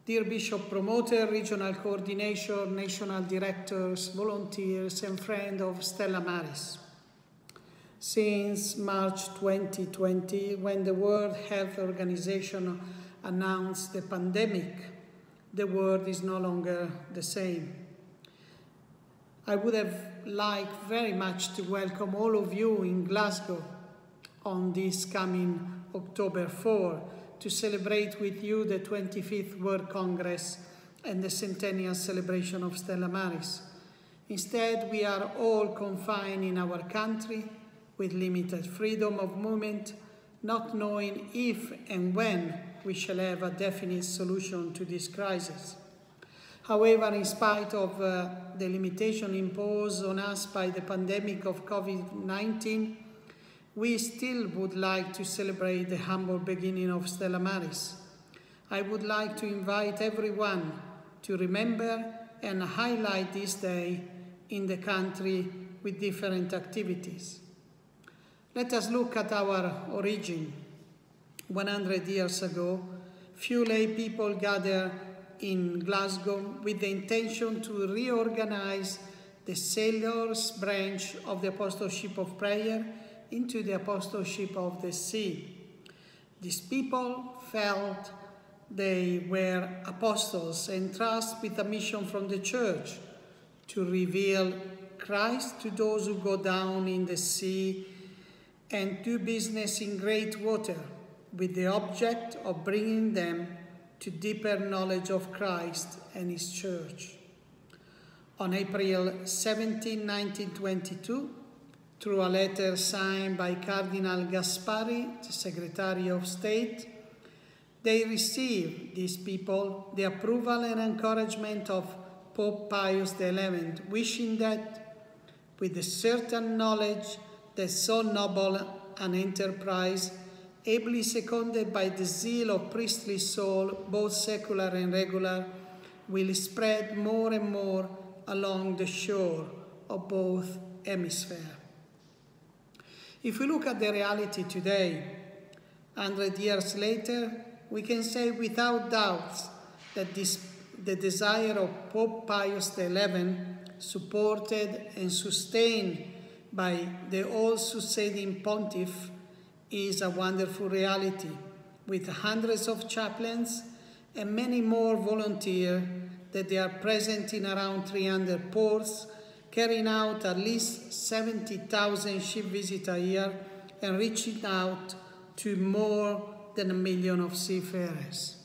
dear Bishop Promoter, Regional Coordinator, National Directors, volunteers and friends of Stella Maris. Since March 2020, when the World Health Organization announced the pandemic, the world is no longer the same. I would have liked very much to welcome all of you in Glasgow on this coming October 4 to celebrate with you the 25th World Congress and the centennial celebration of Stella Maris. Instead, we are all confined in our country with limited freedom of movement, not knowing if and when we shall have a definite solution to this crisis. However, in spite of the limitation imposed on us by the pandemic of COVID-19, we still would like to celebrate the humble beginning of Stella Maris. I would like to invite everyone to remember and highlight this day in the country with different activities. Let us look at our origin. 100 years ago, few lay people gathered in Glasgow with the intention to reorganize the Sailors' branch of the Apostleship of Prayer into the Apostleship of the Sea. These people felt they were apostles entrusted with a mission from the Church to reveal Christ to those who go down in the sea and do business in great water, with the object of bringing them to deeper knowledge of Christ and His Church. On April 17, 1922, through a letter signed by Cardinal Gaspari, the Secretary of State, they received, these people, the approval and encouragement of Pope Pius XI, wishing that, with the certain knowledge that so noble an enterprise, ably seconded by the zeal of priestly soul, both secular and regular, will spread more and more along the shore of both hemispheres. If we look at the reality today, 100 years later, we can say without doubt that the desire of Pope Pius XI, supported and sustained by the all-succeeding pontiff, is a wonderful reality, with hundreds of chaplains and many more volunteers that they are present in around 300 ports, carrying out at least 70,000 ship visits a year and reaching out to more than 1 million of seafarers.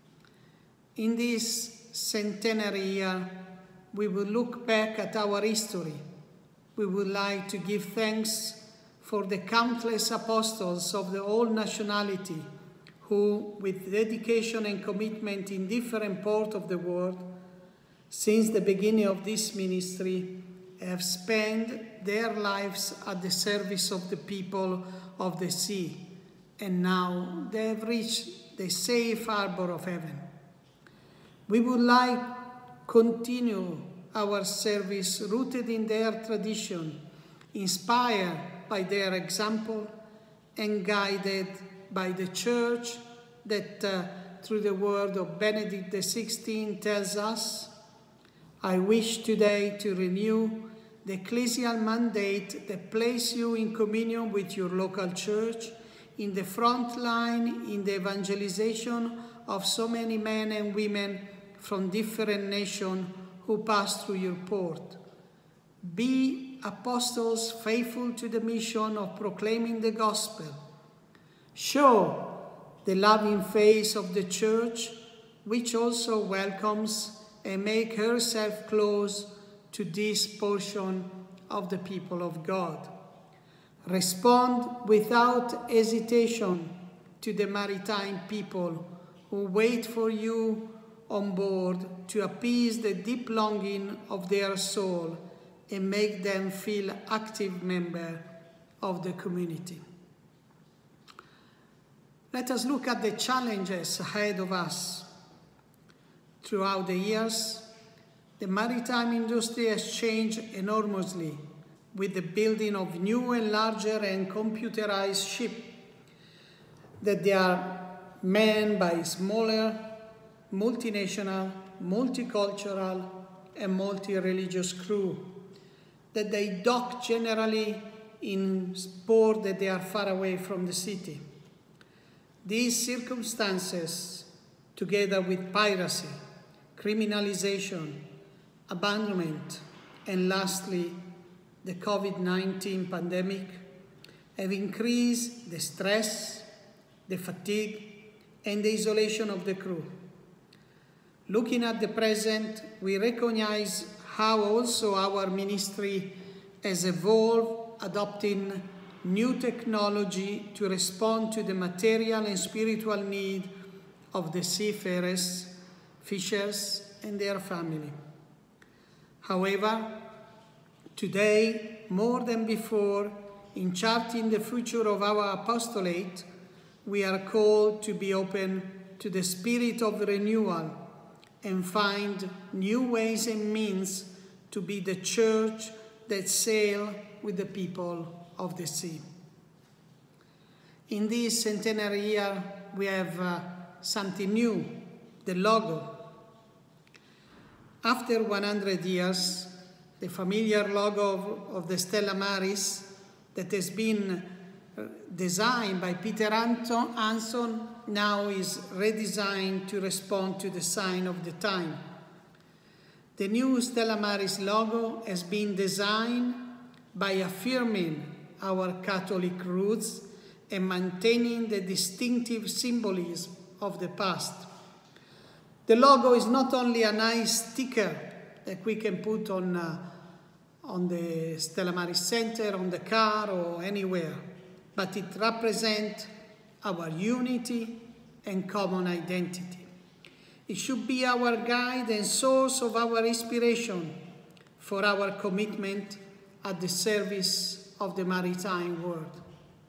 In this centenary year, we will look back at our history. We would like to give thanks for the countless apostles of the whole nationality who, with dedication and commitment in different parts of the world, since the beginning of this ministry, have spent their lives at the service of the people of the sea, and now they have reached the safe harbor of heaven. We would like to continue our service rooted in their tradition, inspired by their example, and guided by the Church that through the word of Benedict XVI tells us, I wish today to renew the ecclesial mandate that places you in communion with your local church, in the front line in the evangelization of so many men and women from different nations who pass through your port. Be apostles faithful to the mission of proclaiming the gospel. Show the loving face of the Church, which also welcomes and makes herself close to this portion of the people of God. Respond without hesitation to the maritime people who wait for you on board to appease the deep longing of their soul and make them feel active members of the community. Let us look at the challenges ahead of us. Throughout the years, the maritime industry has changed enormously with the building of new and larger and computerized ships that they are manned by smaller multinational, multicultural, and multi-religious crew, that they dock generally in ports that they are far away from the city. These circumstances, together with piracy, criminalization, abandonment, and lastly, the COVID-19 pandemic, have increased the stress, the fatigue, and the isolation of the crew. Looking at the present, we recognize how also our ministry has evolved, adopting new technology to respond to the material and spiritual need of the seafarers, fishers, and their family. However, today, more than before, in charting the future of our apostolate, we are called to be open to the spirit of renewal and find new ways and means to be the church that sail with the people of the sea. In this centenary year, we have something new, the logo. After 100 years, the familiar logo of the Stella Maris that has been designed by Peter Anson now is redesigned to respond to the sign of the time. The new Stella Maris logo has been designed by affirming our Catholic roots and maintaining the distinctive symbolism of the past. The logo is not only a nice sticker that we can put on the Stella Maris Center, on the car, or anywhere, but it represents our unity and common identity. It should be our guide and source of our inspiration for our commitment at the service of the maritime world.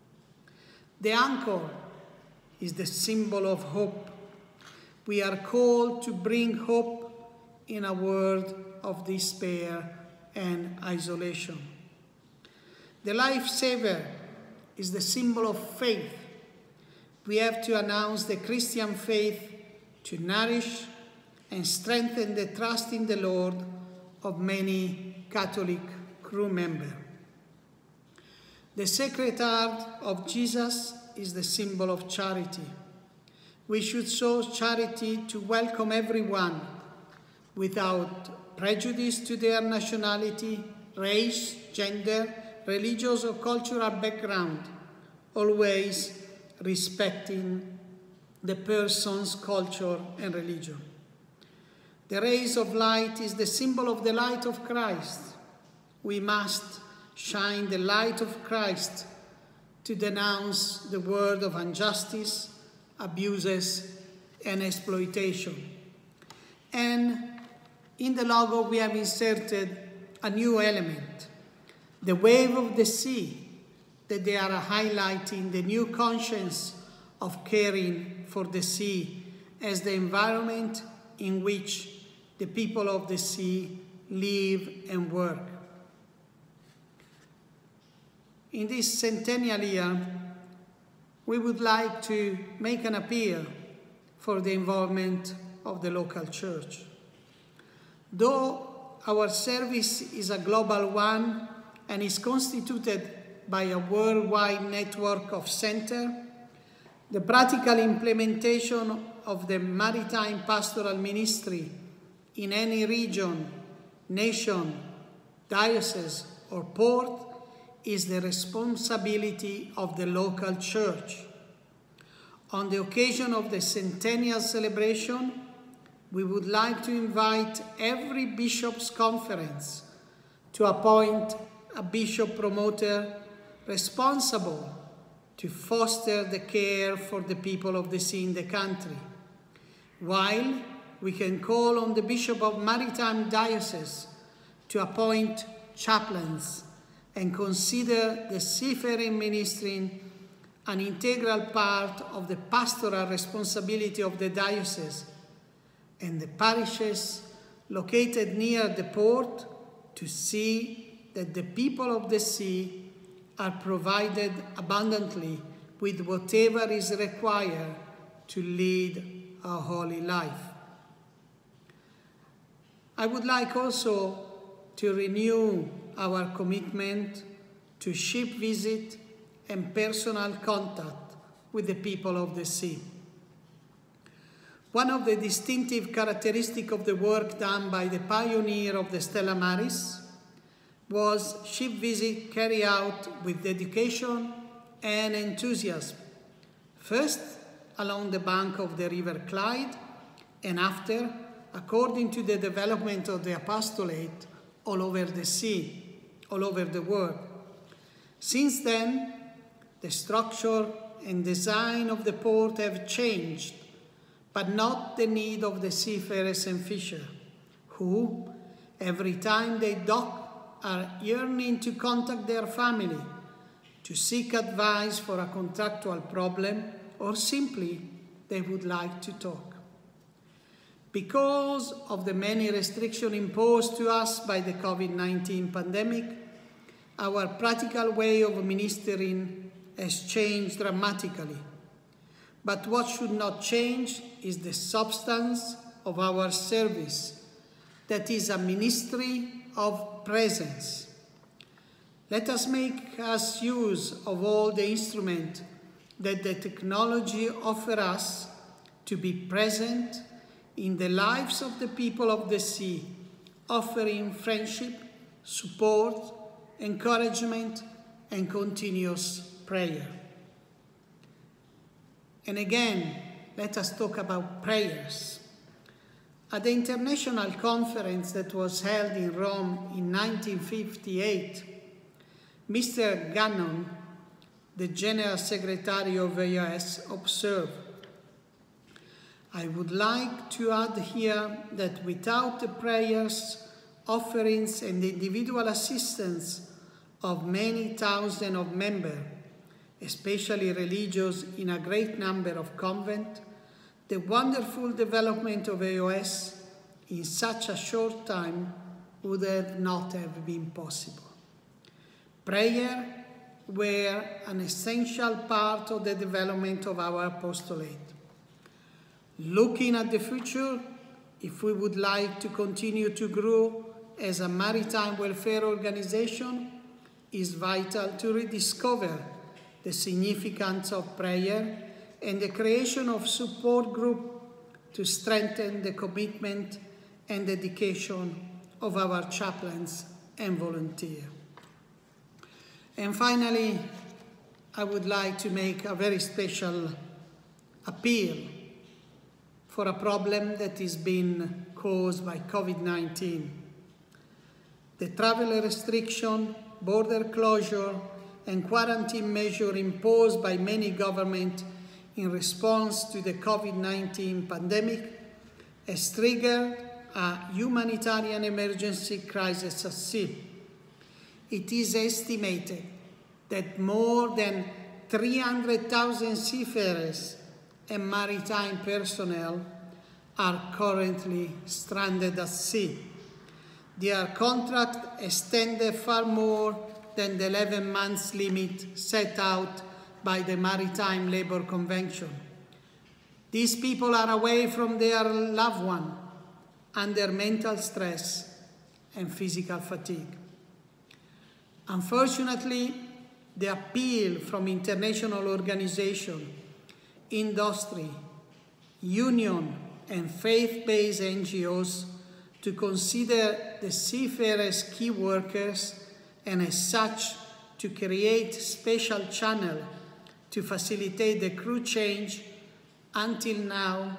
The anchor is the symbol of hope. We are called to bring hope in a world of despair and isolation. The lifesaver is the symbol of faith. We have to announce the Christian faith to nourish and strengthen the trust in the Lord of many Catholic crew members. The Sacred Heart of Jesus is the symbol of charity. We should show charity to welcome everyone without prejudice to their nationality, race, gender, religious or cultural background, always respecting the person's culture and religion. The rays of light is the symbol of the light of Christ. We must shine the light of Christ to denounce the world of injustice, abuses, and exploitation. And in the logo we have inserted a new element, the wave of the sea, that they are highlighting the new conscience of caring for the sea as the environment in which the people of the sea live and work. In this centennial year, we would like to make an appeal for the involvement of the local church. Though our service is a global one and is constituted by a worldwide network of centers, the practical implementation of the maritime pastoral ministry in any region, nation, diocese, or port is the responsibility of the local church. On the occasion of the centennial celebration, we would like to invite every bishops' conference to appoint a bishop promoter responsible to foster the care for the people of the sea in the country, while we can call on the Bishop of Maritime Diocese to appoint chaplains and consider the seafaring ministry an integral part of the pastoral responsibility of the diocese, and the parishes located near the port to see that the people of the sea are provided abundantly with whatever is required to lead a holy life. I would like also to renew our commitment to ship visit and personal contact with the people of the sea. One of the distinctive characteristics of the work done by the pioneer of the Stella Maris was ship visit carried out with dedication and enthusiasm, first along the bank of the River Clyde, and after, according to the development of the apostolate all over the sea, all over the world. Since then, the structure and design of the port have changed, but not the need of the seafarers and fishers, who, every time they dock, are yearning to contact their family, to seek advice for a contractual problem, or simply they would like to talk. Because of the many restrictions imposed to us by the COVID-19 pandemic, our practical way of ministering has changed dramatically. But what should not change is the substance of our service, that is a ministry of presence. Let us make us use of all the instruments that the technology offers us to be present in the lives of the people of the sea, offering friendship, support, encouragement, and continuous prayer. And again, let us talk about prayers. At the international conference that was held in Rome in 1958, Mr. Gannon, the General Secretary of AOS, observed, "I would like to add here that without the prayers, offerings, and individual assistance of many thousands of members, especially religious in a great number of convents, the wonderful development of AOS in such a short time would not have been possible." Prayer were an essential part of the development of our apostolate. Looking at the future, if we would like to continue to grow as a maritime welfare organization, it is vital to rediscover the significance of prayer and the creation of support groups to strengthen the commitment and dedication of our chaplains and volunteers. And finally, I would like to make a very special appeal for a problem that is being caused by COVID-19. The travel restriction, border closure, and quarantine measures imposed by many governments in response to the COVID-19 pandemic has triggered a humanitarian emergency crisis at sea. It is estimated that more than 300,000 seafarers and maritime personnel are currently stranded at sea. Their contract extended far more than the 11 months limit set out by the Maritime Labour Convention. These people are away from their loved one, under mental stress and physical fatigue. Unfortunately, the appeal from international organizations, industry, union, and faith-based NGOs to consider the seafarers key workers and as such to create special channels to facilitate the crew change until now,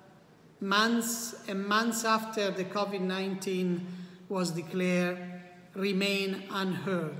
months and months after the COVID-19 was declared, remain unheard.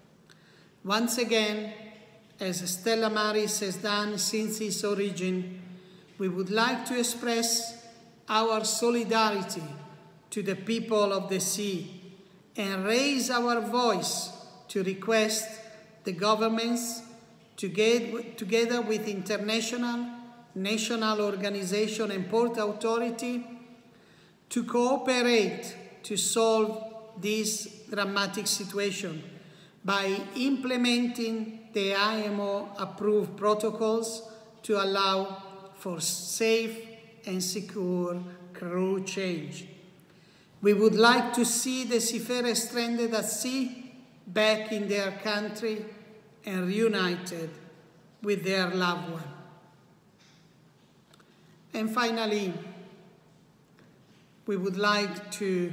Once again, as Stella Maris has done since its origin, we would like to express our solidarity to the people of the sea and raise our voice to request the governments, together with international, national organization and port authority, to cooperate to solve this dramatic situation by implementing the IMO-approved protocols to allow for safe and secure crew change. We would like to see the seafarers stranded at sea back in their country and reunited with their loved one. And finally, we would like to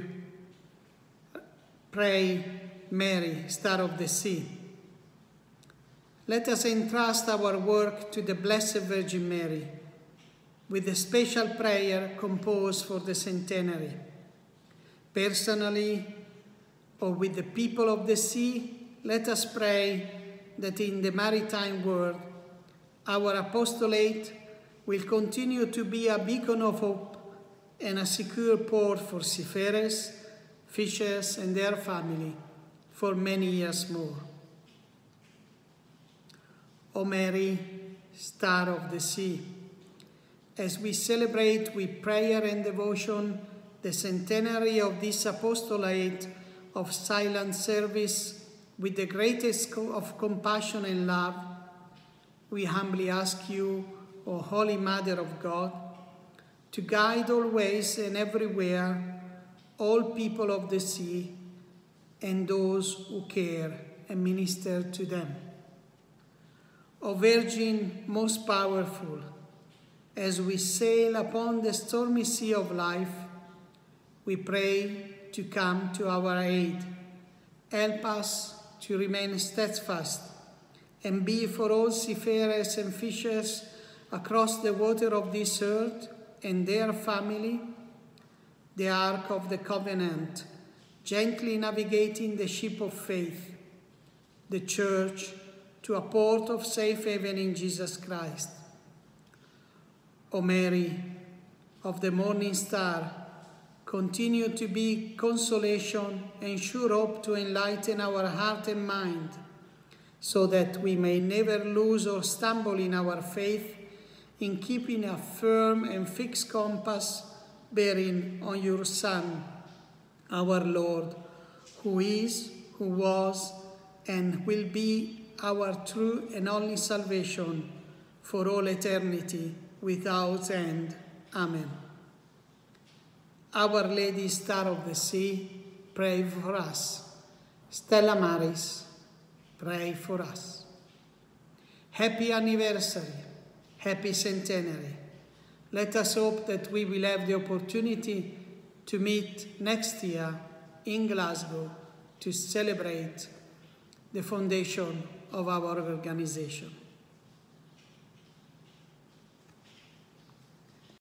pray Mary, Star of the Sea. Let us entrust our work to the Blessed Virgin Mary with a special prayer composed for the centenary. Personally, or with the people of the sea, let us pray that in the maritime world, our apostolate will continue to be a beacon of hope and a secure port for seafarers, fishers, and their family for many years more. O Mary, Star of the Sea, as we celebrate with prayer and devotion the centenary of this apostolate of silent service with the greatest of compassion and love, we humbly ask you, O Holy Mother of God, to guide always and everywhere all people of the sea and those who care and minister to them. O Virgin most powerful, as we sail upon the stormy sea of life, we pray to come to our aid. Help us to remain steadfast and be for all seafarers and fishers across the water of this earth and their family, the Ark of the Covenant, gently navigating the ship of faith, the Church, to a port of safe haven in Jesus Christ. O Mary, of the morning star, continue to be consolation and sure hope to enlighten our heart and mind, so that we may never lose or stumble in our faith, in keeping a firm and fixed compass, bearing on your Son, our Lord, who is, who was, and will be our true and only salvation for all eternity, without end. Amen. Our Lady, Star of the Sea, pray for us. Stella Maris, pray for us. Happy anniversary, happy centenary. Let us hope that we will have the opportunity to meet next year in Glasgow to celebrate the foundation of our organization.